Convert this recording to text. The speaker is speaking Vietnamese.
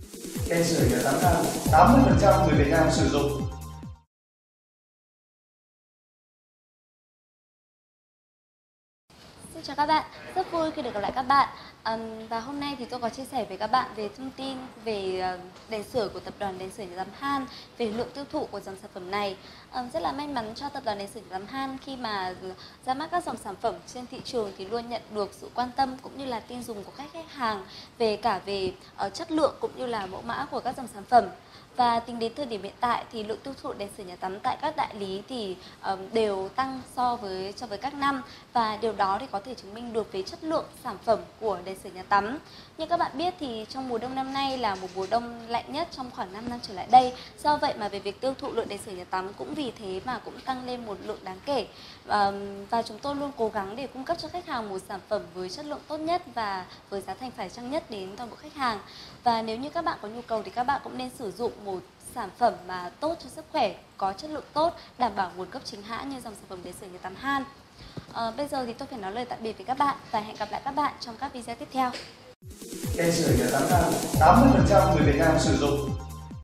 Kem sưởi nhà tắm than 80% người Việt Nam sử dụng. Xin chào các bạn, rất vui khi được gặp lại các bạn. Và hôm nay thì tôi có chia sẻ với các bạn về thông tin về đèn sưởi của tập đoàn đèn sưởi nhà tắm Han, về lượng tiêu thụ của dòng sản phẩm này. Rất là may mắn cho tập đoàn đèn sưởi nhà tắm Han khi mà ra mắt các dòng sản phẩm trên thị trường thì luôn nhận được sự quan tâm cũng như là tin dùng của các khách hàng về chất lượng cũng như là mẫu mã của các dòng sản phẩm. Và tính đến thời điểm hiện tại thì lượng tiêu thụ đèn sưởi nhà tắm tại các đại lý thì đều tăng so với các năm, và điều đó thì có thể chứng minh được về chất lượng sản phẩm của đèn sưởi nhà tắm. Như các bạn biết thì trong mùa đông năm nay là một mùa đông lạnh nhất trong khoảng 5 năm trở lại đây. Do vậy mà về việc tiêu thụ lượng đèn sưởi nhà tắm cũng vì thế mà cũng tăng lên một lượng đáng kể. Và chúng tôi luôn cố gắng để cung cấp cho khách hàng một sản phẩm với chất lượng tốt nhất và với giá thành phải chăng nhất đến toàn bộ khách hàng. Và nếu như các bạn có nhu cầu thì các bạn cũng nên sử dụng một sản phẩm mà tốt cho sức khỏe, có chất lượng tốt, đảm bảo nguồn gốc chính hãng như dòng sản phẩm đèn sưởi nhà tắm Han. Bây giờ thì tôi phải nói lời tạm biệt với các bạn và hẹn gặp lại các bạn trong các video tiếp theo. Kem sưởi nhà tắm than 80% người Việt Nam sử dụng.